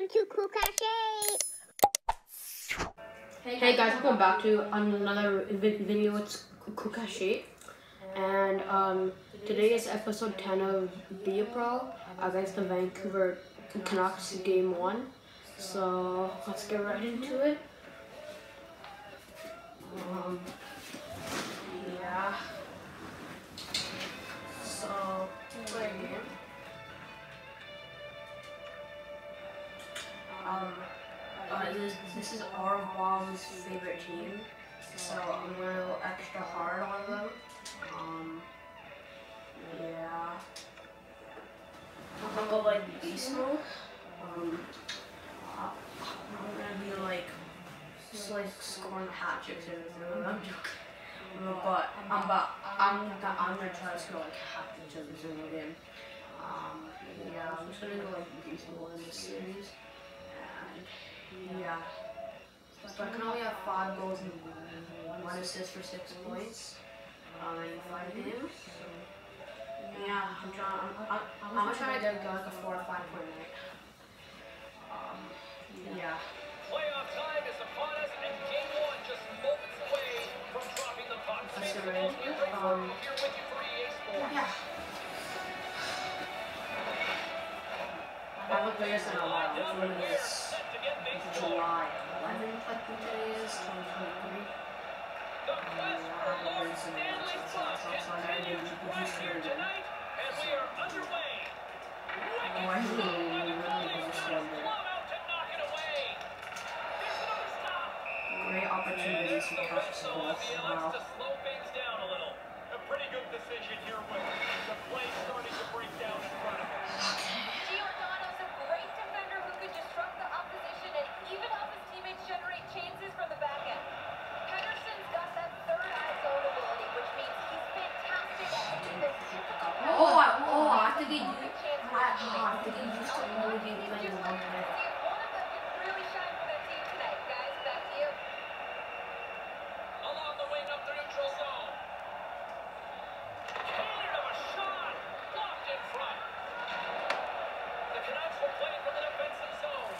welcome to Coolcash8s. Hey guys, welcome back to another video. It's Coolcash8, and today is episode 10 of Be a Pro against the Vancouver Canucks game 1. So let's get right into it. Yeah. So play a game. This is our mom's favorite team, so I'm going to go extra hard on them. Yeah. I'll go like beast mode. I'm going to be like, just like scoring hat tricks and everything. I'm joking. But I'm going to try to score like hat tricks every single game. Yeah, I'm just going to go like beast mode in this series. Yeah. So I can only have 5 goals and 1 assist for 6 points in 5 games. Yeah, I'm gonna try to get like a 4 or 5 point night. Yeah. Playoff time is upon us, and game 1 just moments away from dropping the puck. Let's get right into it. Here with you for EA Sports. Yeah. I haven't played this in a while. It's July 11th, I think it is, 2023. The quest for Lord Stanley's Cup continues right here tonight, and we are underway. Wicked blowout to knock it away. There's another stop. Great opportunities for Cassius. Wow. To slow things down a little. A pretty good decision here with the play starting to break down in front of us. Chances from the back end. Henderson's got that third eye zone ability, which means he's fantastic at hitting those difficult I think he used to only be playing one player. One of them can really shine for that team tonight. Guys, back to you. Along the wing up the neutral zone. Cannon of a shot. Blocked in front. The Canucks will play from the defensive zone.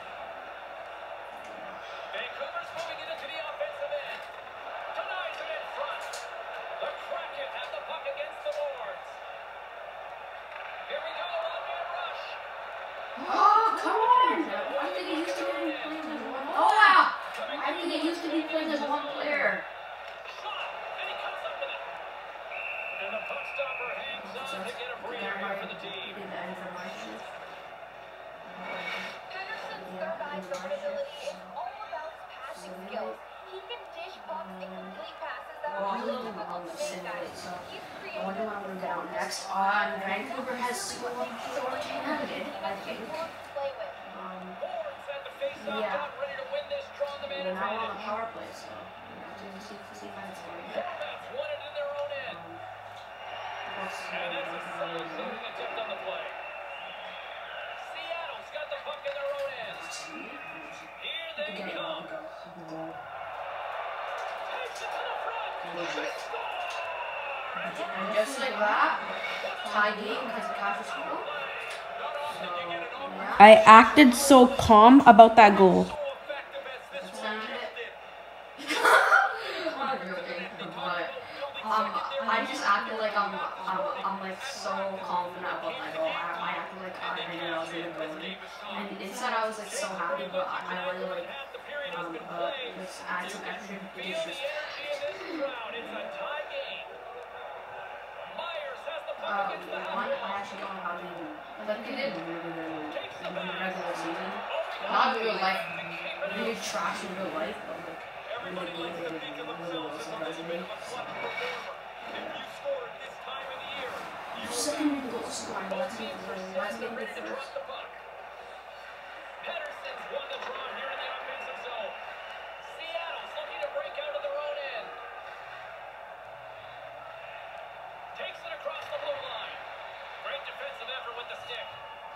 Vancouver's moving it into the offensive end. Denies it in front. The Kraken have the puck against the boards. Here we go, one-man rush. Oh, come on! I think he used to be playing as one. Oh, wow! I think he used to be playing as one player. Shot, and he comes up with it. And the puck stopper hangs on to get a breather here for the team. Henderson's third eye zone ability is all about his passing skills. He can dish pucks and complete passes that are really difficult to make guys. He's I wonder what I'm going to get on next. Vancouver has scored short-handed, I think. play with. Boards at the face-off Yeah. dot, ready to win this, drawing the man They're now on the advantage. power play, so see if I can score. Formats won it in their own end. And that's a solid zone attempt on the play. Seattle's got the puck in their own end. Here they come. Takes it to the front. They score! And just like that, tie game because of Cassius scored. So, yeah. I acted so calm about that goal. So effective as this That's one not it. did. I'm joking, but I just acted like I'm like so confident about my goal. I acted like I knew I was gonna go. And inside I was like so happy, but I really like let's add some extra dishes. One, I actually don't know how to even, like they did really good in the regular season. Not in real life, really trash in real life, but like really good surprisingly. Second goal scoring, let's get me first. Henderson's won the draw here in the offensive zone. Seattle's looking to break out of their own end. Takes it across the blue line. Great defensive effort with the stick.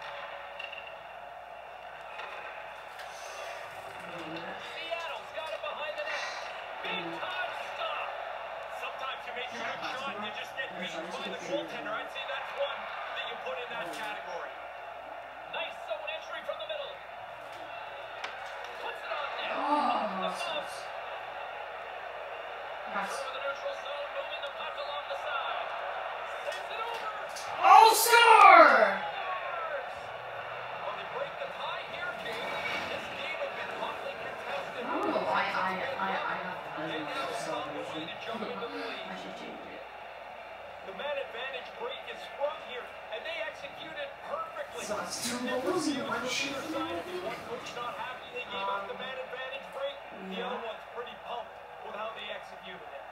Seattle's got it behind the net. Big time stop. Sometimes you make a good shot and you just get beaten by the goaltender. I'd say that's one that you put in that category. Nice zone entry from the middle. have celebration. I should change it. The man advantage break is sprung here, and they executed perfectly. So it's 2 goals in 1 shift. One coach not happy they gave up the man advantage break. The other one's pretty pumped with how they executed it.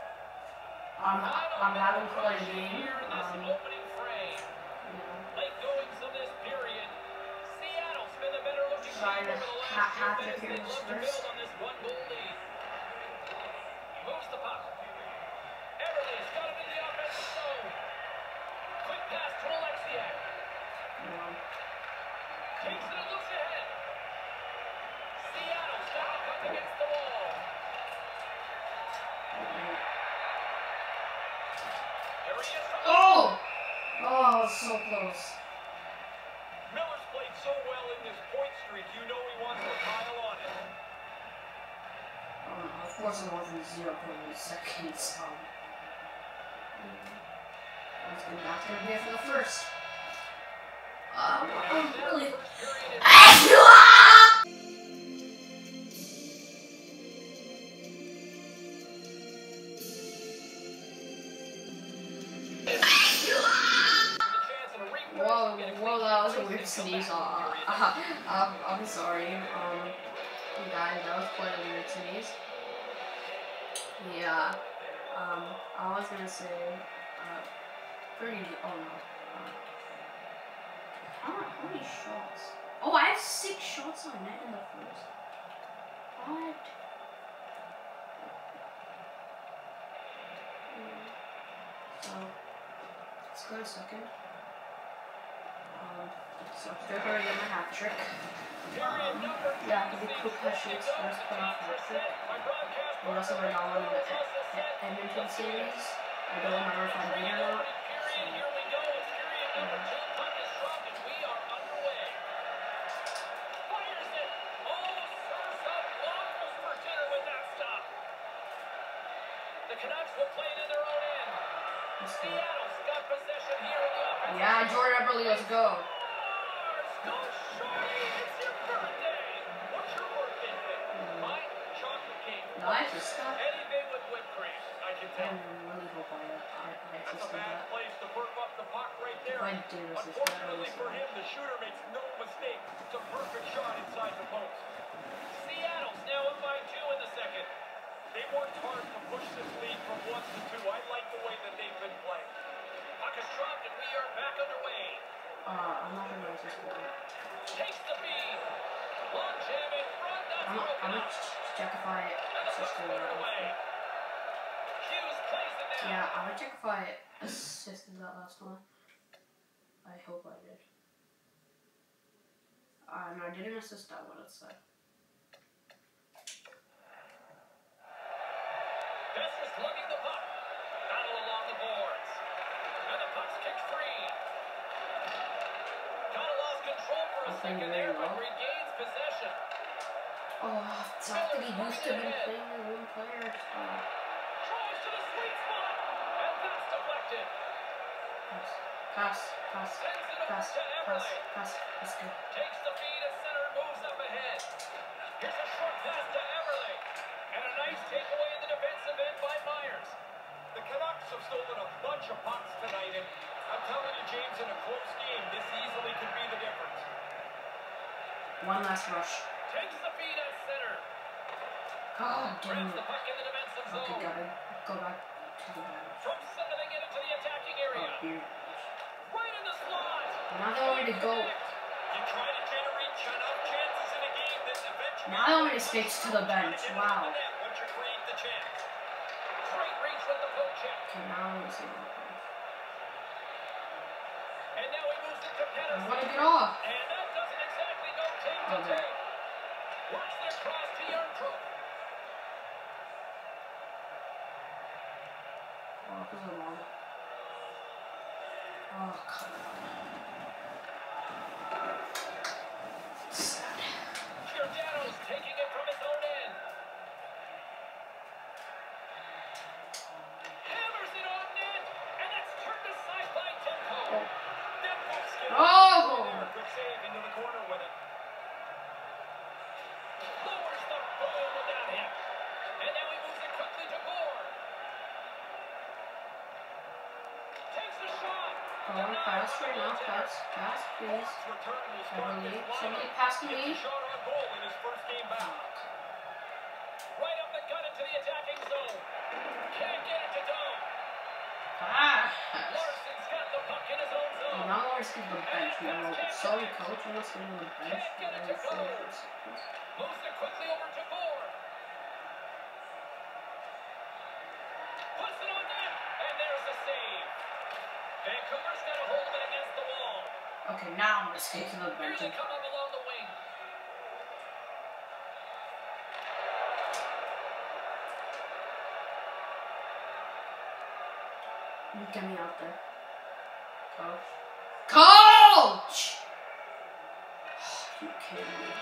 I'm having fun game. Opening frame. Late goings of this period. Seattle's been the better looking team over the last few minutes. They'd love to build on this 1-goal lead. He moves the puck. Everly's got him in the offensive zone. Quick pass to Alexiak. Takes it and looks ahead. Seattle's got the puck against the wall. There he is. Oh! Oh, so close. Miller's played so well in this point streak, you know he wants to pile on it. Of course, it wasn't 0.8 seconds. That's gonna be it for the first. Really. Whoa, that was a weird sneeze. I'm sorry. Guys, that was quite a weird sneeze. Yeah. I was gonna say, pretty. Oh no. How many shots? Oh, I have 6 shots on net in the first. What? So, let's go to second. So they're going to get my hat trick. Yeah, to be Coolcash8s first playoff hat trick. We also went on in the Edmonton series. I don't remember if I did or not. The Canucks will play it in their own end. Seattle's got possession here in the offense. Yeah, Jordan Eberle, let's go. It's your birthday. What's your birthday thing? Mine? Chocolate cake. Nice stuff. Anything with whipped cream. I can I tell. really hope I That's a assisted bad that. place to perk up the puck right If there. I did assist that, I Unfortunately for would him, the shooter makes no mistake. It's a perfect shot inside the post. Seattle's now up by 2 in the second. They worked hard to push this lead from 1 to 2. I like the way that they've been playing. Puck is dropped and we are back underway. I'm not gonna assist that. Takes the feed. Long jam in front. I'm gonna check if I assisted that. Hughes plays it now. Yeah, I'm gonna check if I assisted that last one. I hope I did. No, I didn't assist that one, it said. Cassius lugging the puck. Battle along the boards. And the puck's kicked free. Kind of lost control for a second there, but regains possession. Oh, it's after he used to be playing with one player. Tries to the sweet spot. And that's deflected. Pass. Sends it over to Everly. Let's go. Takes the feed at center and moves up ahead. Here's a short pass to Everly. And a nice takeaway in the defensive end by Myers. The Canucks have stolen a bunch of pucks tonight, and I'm telling you, James, in a close game, this easily could be the difference. One last rush. Takes the feed at center. God damn Grabs the it. puck in the defensive Okay, zone. gotta go back to the bench. From center they get into the attacking area. Oh, here. Right in the slot. Now they want me to go. You try to generate enough chances in a game that eventually... Now they want me to skates to the bench. Wow. Once you create the chance. Great reach with the poke check. Okay, now I want to see what happens. And now he moves it to I Pedersen. want to get off. And that doesn't exactly go take to Okay. take. Works their cross to Yarncrook. Oh, this is long. Oh, come on. Sad. Giordano's taking it from his own end. Hammers it on net. And that's turned aside by Demko. Demko's skill. Oh! Good save into the corner with it. Lowers the boom with that hit. Come on, pass right now. Pass, please. Somebody pass to me. Shot on goal in his first game back. Right up the gut into the attacking zone. Can't get it to Dome. Pass. Larson's got the puck in his own zone. Now Larson's the bench. Now, sorry, coach. I'm not sitting on the bench. Moves it quickly over to Gore. Puts it on net. And there's the save. Vancouver's got a hold of it against the wall. Okay, now I'm going to skate to the Here bench. they come up along the wing. Get me out there. Coach. Coach! You kidding me?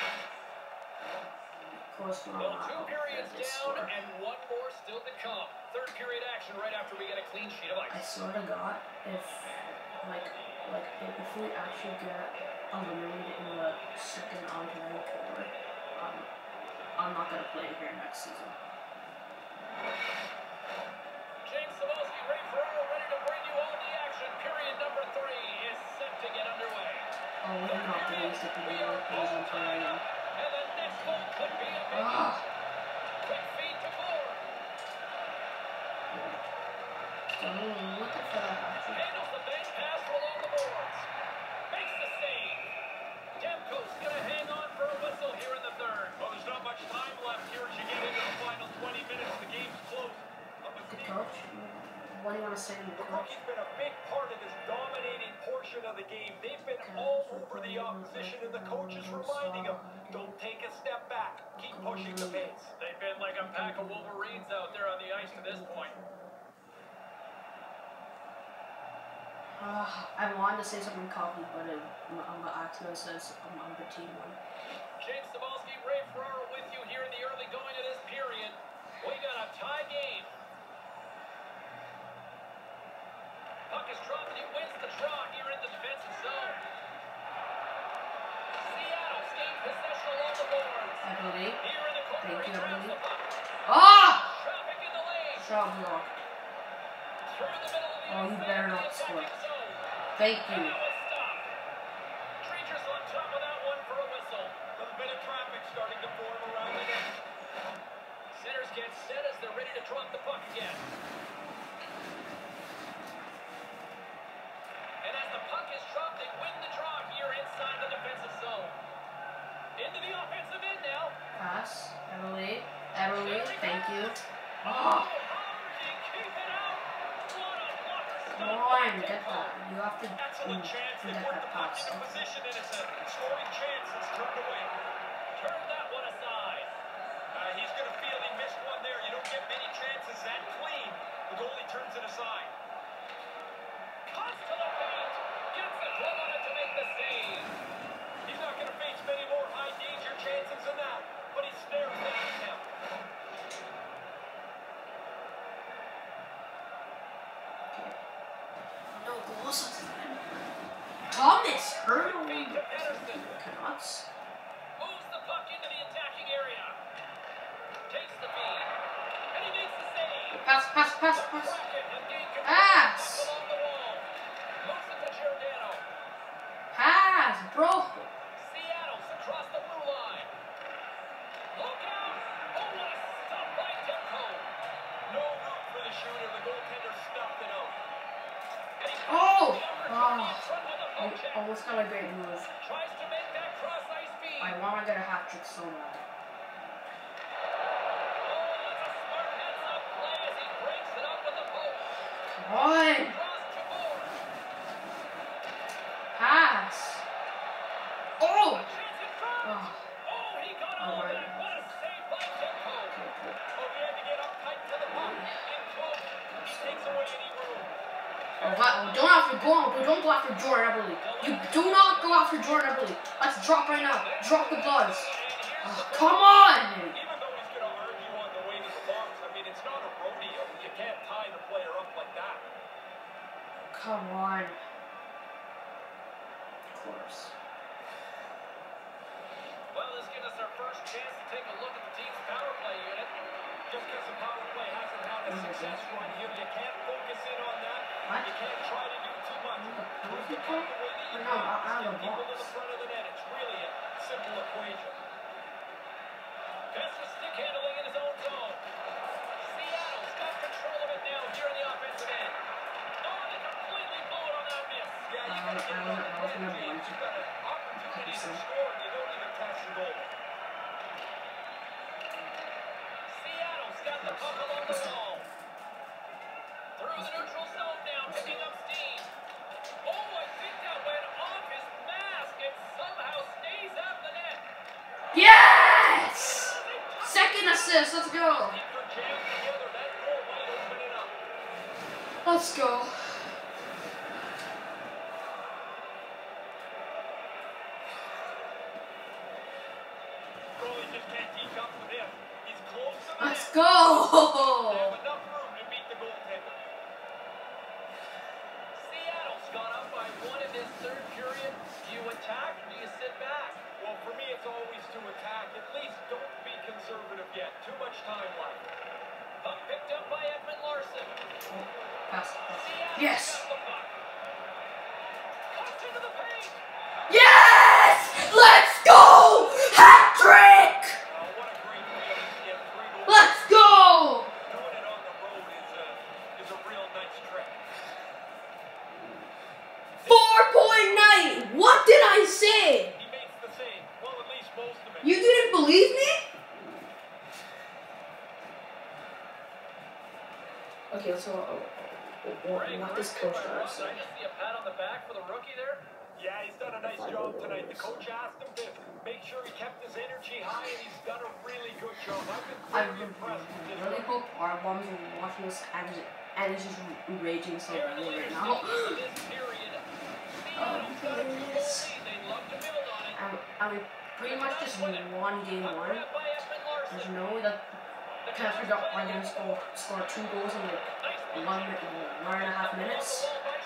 Of course not. Well, 2 periods down and 1 more still to come. Third period action right after we get a clean sheet of ice. I swear to God, if if we actually get eliminated in the second on Vancouver, I'm not gonna play here next season. James Samoski, Ray Ferraro ready to bring you all the action. Period number 3 is set to get underway. Oh, we can not do this if we do it. Please, I'm trying. And the next goal could be a big quick feed to Gore. What the fuck? Handles the bench pass along the boards. Makes the save. Demko's gonna hang on for a whistle here in the third. Well, there's not much time left here as you get into the final 20 minutes. The game's close. Good coach. What do you want to say to me, The coach? rookie's been a big part of this dominating portion of the game. They've been all over the opposition, and the coach is reminding them, don't take a step back. Keep pushing the pace. They've been like a pack of Wolverines out there on the ice to this point. I wanted to say something cocky, but I'm the accident says I'm the team one. James Samoski, Ray Ferraro with you here in the early going of this period. We got a tie game. Puck is dropped and he wins the draw here in the defensive zone. Seattle gains possession along the boards. I believe. Here in the corner, Thank he you, I turns believe. the puck. Ah! Traffic in the lane. Shot block. Through the middle of the Oh, you ice, better the not score. attacking zone. Thank And you. now it's stopped. Treacher's on top of that one for a whistle. A little bit of traffic starting to form around the net. Centers get set as they're ready to drop the puck again. And as the puck is dropped, they win the draw here inside the defensive zone. Into the offensive end now. Pass. Emily. Thank you. Oh, Oh, Hardy, keep it out. What a blocker stop come by on, get Demko. that. You have to Excellent chance. They get put that the puck pass. into position and it's a scoring chance that's turned away. Turn that one aside. He's going to feel he missed one there. You don't get many chances that clean. The goalie turns it aside. Cuts to the paint. Gets the glove on it to make the save. He's not going to face many more high danger chances than that. But he snares that attempt. No goals. Thomas Hurdle. Feed to Pedersen. Canucks. Moves the puck into the attacking area. Takes the feed. And he makes the save. Pass. The Kraken have gained control Pass. along the wall. Moves it to Giordano. Pass, bro. Seattle's across the blue line. Look out! Oh, what a stop by Demko. No room for the shooter. The goaltender stuffed it out. And he Oh! the upper Oh. in front with a I poke check. almost got a great move. Tries to make that cross ice feed. I want to get a hat trick so bad. Oh, that's a smart heads-up play as he breaks it up with the poke. Come on. Cross to Gore. Pass. Oh! A chance in front. Oh. Oh, he got all of Alright. that. What a save by Demko. Oh, he had to get up tight to the puck. In close. He takes away any room. Oh, wow. Don't have to go. Don't go after Jordan Eberle. You do not go after Jordan Eberle. Let's drop right now. Drop the gloves. Oh, come on. Even though he's going to argue on the way to the box, I mean, it's not a rodeo. You can't tie the player up like that. Come on. Of course. Well, this gives us our first chance to take a look at the team's power play unit. Just because the power play hasn't had a success run here, you can't focus in on that. What? You can't try to do too much. Move the play? puck the way that you No, can. out of the Get people to box. the front of the net. It's really a simple equation. Cassius stick handling in his own zone. Seattle's got control of it now here in the offensive end. Oh, they completely blew it on that miss. Yeah, you gotta get it on the net, James. You've got an opportunity to score, and you don't even touch the goal. Seattle's got the puck along the wall. Through the neutral zone now, picking up steam. Oh, I think that went off his mask and somehow stays out the net. Yes! Second assist. Let's go. Let's go. Goalie just can't keep up with him. He's close to the Let's net. go. They have enough room to beat the goaltender. Seattle's gone up by 1 in this third period. Do you attack or do you sit back? Well, for me, it's always to attack. At least don't be conservative yet. Too much time left. Puck picked up by Edmund Larson. Pass. Seattle's Yes. got the puck. Cuts into the paint. Yes! Let's go! Hat trick! What a great feeling to get 3 goals. Let's go! Doing it on the road is a real nice trick. 4.9. What did I say? He makes the same. Well, at least most of it. You didn't believe me? Okay, let's go. What this coach does. I just see a pat on the back for the rookie there. Yeah, he's done a nice job tonight. The coach asked him to make sure he kept his energy high, and he's done a really good job. I've been very impressed with this. really hope our moms are watching this and it's just raging so badly right now. And we pretty much just won game 1. There's no way that the Canucks are going to score 2 goals in like 1.5 minutes.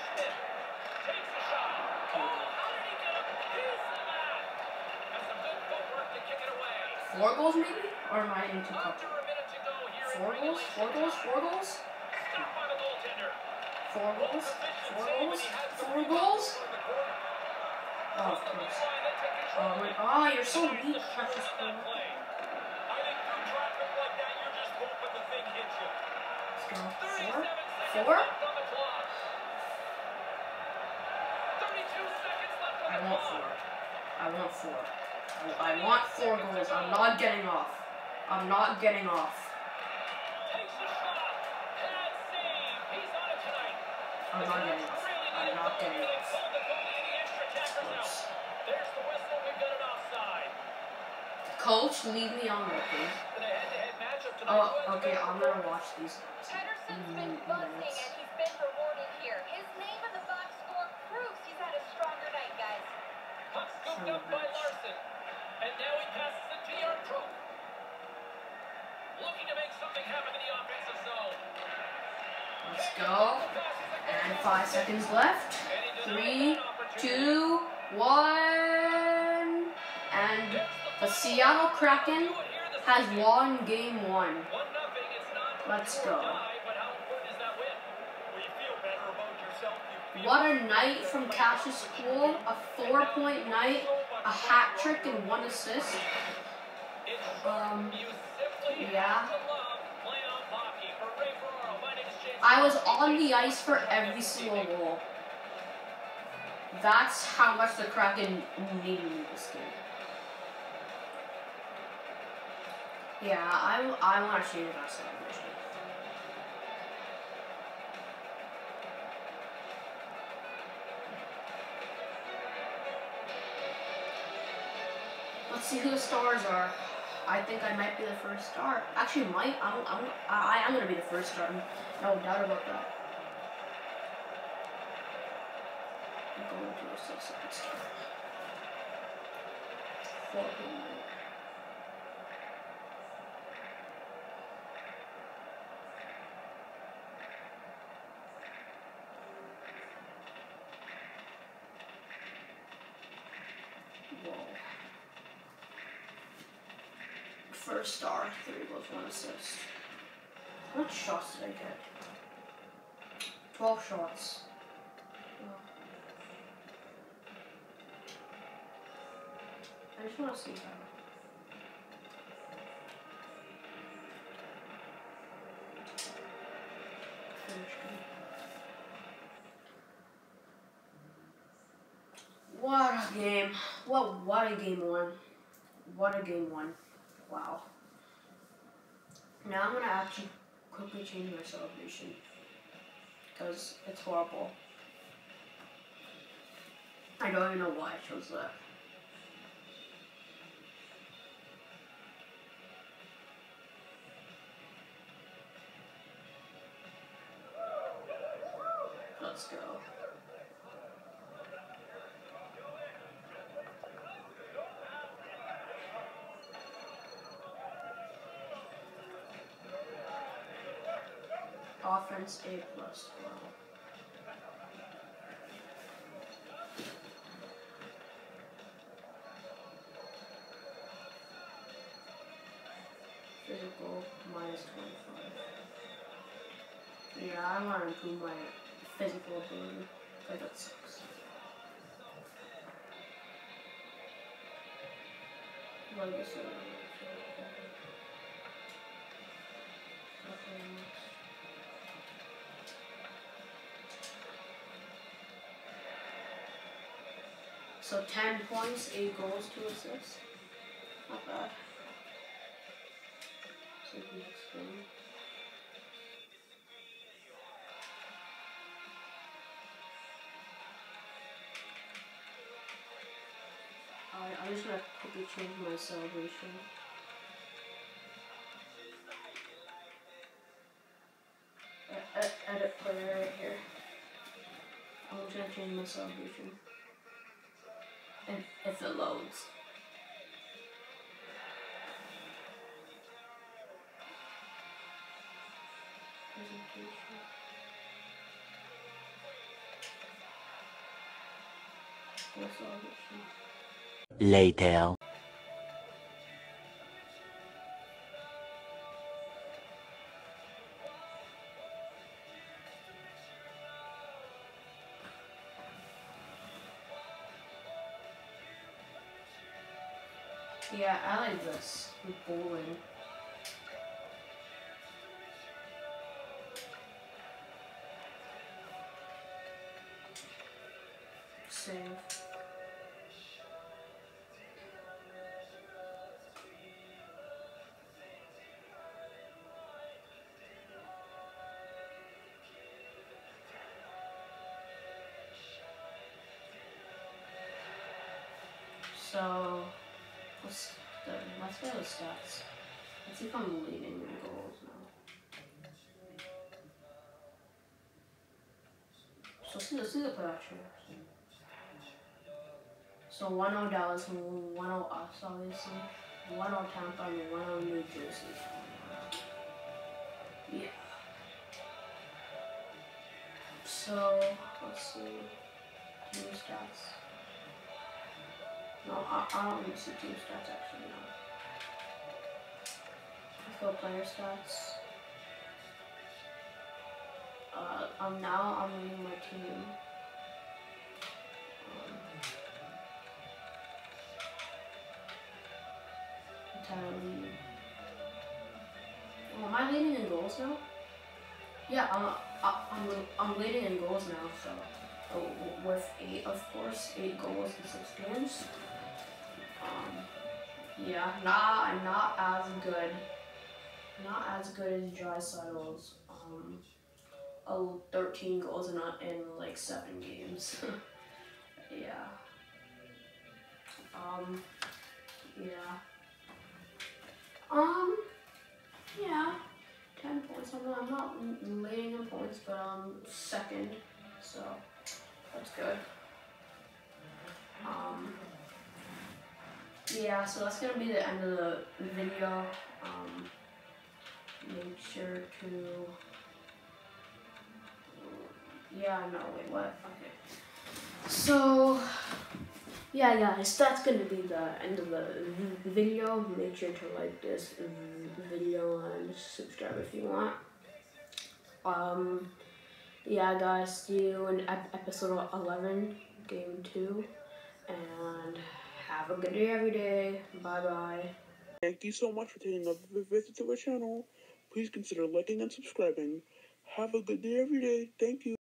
4 goals maybe? Or am I in 2 cups? 4 goals? 4 goals? 4 goals? 4 goals? 4 goals? 4 goals? Oh, of course. Oh, you're so weak, Cassius. Let's go. 4? 4? I want 4. I want 4. I want 4 goals. I'm not getting off. I'm not getting off. I'm not getting off. I'm not getting off. Coach, leave me on there, please. Oh, okay, I'm gonna watch these. Henderson's been buzzing and he's been rewarded here. His name in the box score proves he's had a stronger night, guys. Puck scooped up by Larson. And now he passes it to Yarncrook. Looking to make something happen in the offensive zone. Let's go. And 5 seconds left. 3, 2, 1. And the Seattle Kraken has won game 1. Let's go. What a night from Cassius Poole. A 4-point night, a hat trick and 1 assist. Yeah. I was on the ice for every single goal. That's how much the Kraken needed me this game. Yeah, I want to see that celebration. Let's see who the stars are. I think I might be the first star. Actually, I'm gonna be the first star. No doubt about that. I'm going to the second star. 4 people. Whoa. First star, 3 goals, 1 assist. How much shots did I get? 12 shots. Wow. I just want to see that. What a game. What a game one. What a game one. Wow. Now I'm gonna actually quickly change my celebration. Because it's horrible. I don't even know why I chose that. Let's go. Offense A+. Wow. Physical -25. Yeah, I want to improve my physical ability. But that sucks. Legacy. So 10 points, 8 goals, 2 assists. Not bad. So next game. I'm just gonna quickly change my celebration. Edit player right here. I'm just gonna change my celebration. And if it loads. Presentation. Full celebration. Later. Yeah, I like this with bowling. Save. So, let's go to the stats. Let's see if I'm leading in goals now. So let's see the production. So 1-0 Dallas, 1-0 us, obviously. 1-0 Tampa, and 1-0 New Jersey. Yeah. So, let's see. Team stats. No, I don't need to see team stats actually, no. Let's go player stats. Now I'm leading my team. Entire lead. Oh, am I leading in goals now? Yeah, I'm leading in goals now, so with 8, of course, 8 goals in 6 games. Yeah, not as good. Not as good as Draisaitl's. 13 goals in like 7 games. Yeah. Yeah. Yeah. 10 points. I'm not leading in points, but I'm second, so that's good. Yeah, so that's gonna be the end of the video. Make sure to. Yeah, no, wait, what? Okay. So, yeah, guys, that's gonna be the end of the video. Make sure to like this video and subscribe if you want. Yeah, guys, see you in episode 11, game 2, and have a good day every day. Bye-bye. Thank you so much for taking a visit to our channel. Please consider liking and subscribing. Have a good day every day. Thank you.